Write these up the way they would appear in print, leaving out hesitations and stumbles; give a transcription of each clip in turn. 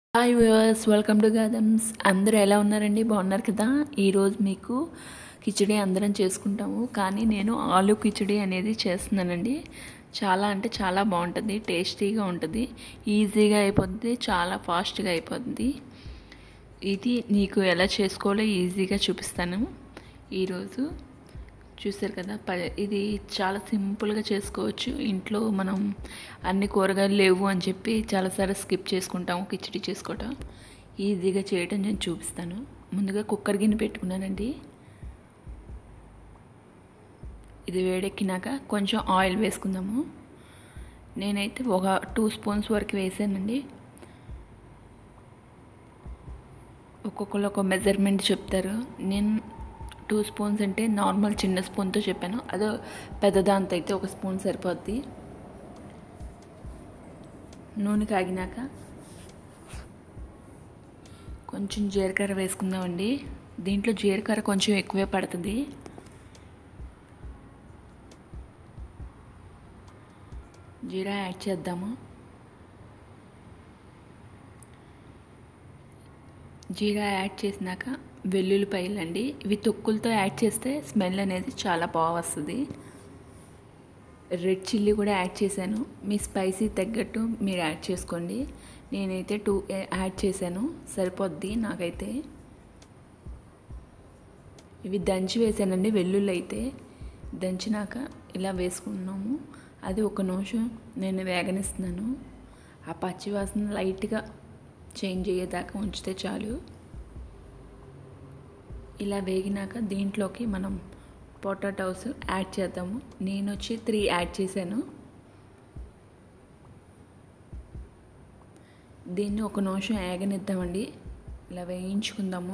Hi viewers, welcome to గాదమ్స్. అందరూ ఎలా ఉన్నారండి? బాగున్నారు కదా? ఈరోజు మీకు కిచిడి అందరం చేసుకుంటాము, కానీ నేను ఆలు కిచిడి అనేది చేస్తున్నానండి. చాలా అంటే చాలా బాగుంటుంది, టేస్టీగా ఉంటుంది, ఈజీగా అయిపోతుంది, చాలా ఫాస్ట్గా అయిపోతుంది. ఇది నీకు ఎలా చేసుకోవాలో ఈజీగా చూపిస్తాను ఈరోజు. చూసారు కదా, ఇది చాలా సింపుల్గా చేసుకోవచ్చు. ఇంట్లో మనం అన్ని కూరగాయలు లేవు అని చెప్పి చాలాసార్లు స్కిప్ చేసుకుంటాము కిచిడి చేసుకోవటం. ఈజీగా చేయటం నేను చూపిస్తాను. ముందుగా కుక్కర్ గిన్నె పెట్టుకున్నానండి. ఇది వేడెక్కినాక కొంచెం ఆయిల్ వేసుకుందాము. నేనైతే ఒక 2 స్పూన్స్ వరకు వేసానండి. ఒక్కొక్కరు ఒక మెజర్మెంట్ చెప్తారు. నేను 2 స్పూన్స్ అంటే నార్మల్ చిన్న స్పూన్తో చెప్పాను. అదో పెద్దదాంతో అయితే 1 స్పూన్ సరిపోద్ది. నూనె కాగినాక కొంచెం జీలకర్ర వేసుకుందామండి. దీంట్లో జీలకర్ర కొంచెం ఎక్కువే పడుతుంది. జీరా యాడ్ చేద్దాము. జీరా యాడ్ చేసినాక వెల్లుల్లిపాయలు అండి. ఇవి తొక్కులతో యాడ్ చేస్తే స్మెల్ అనేది చాలా బాగా వస్తుంది. రెడ్ చిల్లీ కూడా యాడ్ చేశాను. మీ స్పైసీ తగ్గట్టు మీరు యాడ్ చేసుకోండి. నేనైతే 2 యాడ్ చేశాను, సరిపోద్ది నాకైతే. ఇవి దంచి వేసానండి. వెల్లుల్లి అయితే దంచినాక ఇలా వేసుకున్నాము. అది 1 నిమిషం నేను వేగనిస్తున్నాను. ఆ పచ్చివాసన లైట్గా చేంజ్ అయ్యేదాకా ఉంచితే చాలు. ఇలా వేగినాక దీంట్లోకి మనం పొటాటోస్ యాడ్ చేద్దాము. నేను వచ్చి 3 యాడ్ చేశాను. దీన్ని 1 నిమిషం వేగనిద్దామండి. ఇలా వేయించుకుందాము.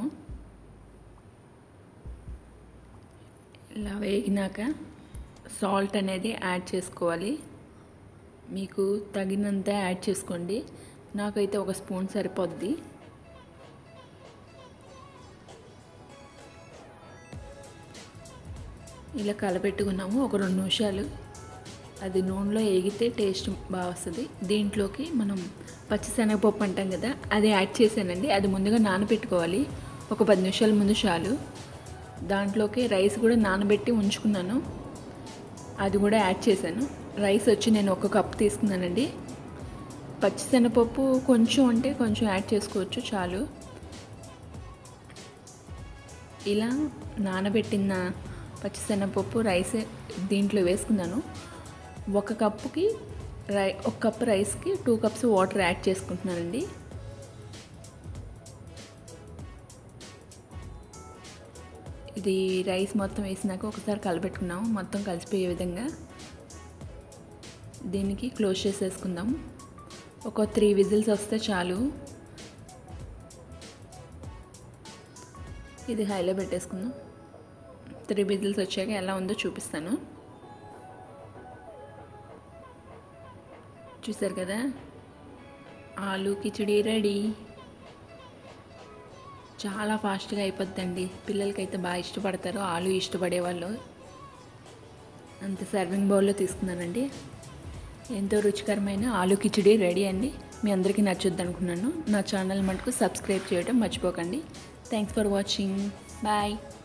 ఇలా వేగినాక సాల్ట్ అనేది యాడ్ చేసుకోవాలి. మీకు తగినంత యాడ్ చేసుకోండి. నాకైతే 1 స్పూన్ సరిపోద్ది. ఇలా కలపెట్టుకున్నాము ఒక 2 నిమిషాలు. అది నూనెలో వేగితే టేస్ట్ బాగా వస్తుంది. దీంట్లోకి మనం పచ్చిశనగపప్పు అంటాం కదా, అది యాడ్ చేశానండి. అది ముందుగా నానబెట్టుకోవాలి, ఒక 10 నిమిషాల ముందు చాలు. దాంట్లోకి రైస్ కూడా నానబెట్టి ఉంచుకున్నాను, అది కూడా యాడ్ చేశాను. రైస్ వచ్చి నేను 1 కప్పు తీసుకున్నానండి. పచ్చిశనగపప్పు కొంచెం అంటే కొంచెం యాడ్ చేసుకోవచ్చు, చాలు. ఇలా నానబెట్టిన పచ్చిశనగపప్పు రైస్ దీంట్లో వేసుకున్నాను. 1 కప్పుకి 1 కప్పు రైస్కి 2 కప్స్ వాటర్ యాడ్ చేసుకుంటున్నానండి. ఇది రైస్ మొత్తం వేసినాక ఒకసారి కలపెట్టుకున్నాము, మొత్తం కలిసిపోయే విధంగా. దీనికి క్లోజ్ చేసేసుకుందాం. ఒక 3 విజిల్స్ వస్తే చాలు. ఇది హైలో పెట్టేసుకుందాం. 3 విజిల్స్ వచ్చాక ఎలా ఉందో చూపిస్తాను. చూసారు కదా, ఆలు కిచిడి రెడీ. చాలా ఫాస్ట్గా అయిపోద్దండి. పిల్లలకైతే బాగా ఇష్టపడతారు, ఆలు ఇష్టపడే వాళ్ళు. అంత సర్వింగ్ బౌల్లో తీసుకున్నానండి. ఎంతో రుచికరమైన ఆలు కిచిడి రెడీ అండి. మీ అందరికీ నచ్చుద్ది అనుకున్నాను. నా ఛానల్ మటుకు సబ్స్క్రైబ్ చేయడం మర్చిపోకండి. Thanks for watching. బాయ్.